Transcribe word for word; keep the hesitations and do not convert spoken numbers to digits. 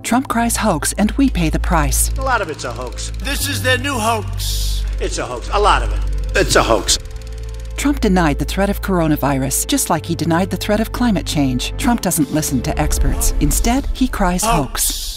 Trump cries hoax, and we pay the price. A lot of it's a hoax. This is their new hoax. It's a hoax. A lot of it. It's a hoax. Trump denied the threat of coronavirus, just like he denied the threat of climate change. Trump doesn't listen to experts. Instead, he cries hoax.